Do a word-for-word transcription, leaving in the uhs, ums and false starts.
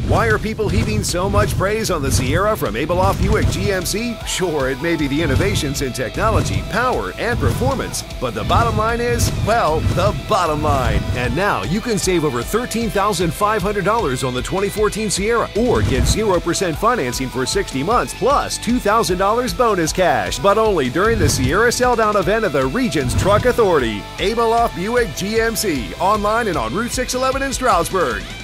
Why are people heaping so much praise on the Sierra from Abeloff Buick-G M C? Sure, it may be the innovations in technology, power, and performance, but the bottom line is, well, the bottom line. And now you can save over thirteen thousand five hundred dollars on the twenty fourteen Sierra, or get zero percent financing for sixty months plus two thousand dollars bonus cash, but only during the Sierra sell-down event of the Regions Truck Authority. Abeloff Buick-G M C, online and on Route six eleven in Stroudsburg.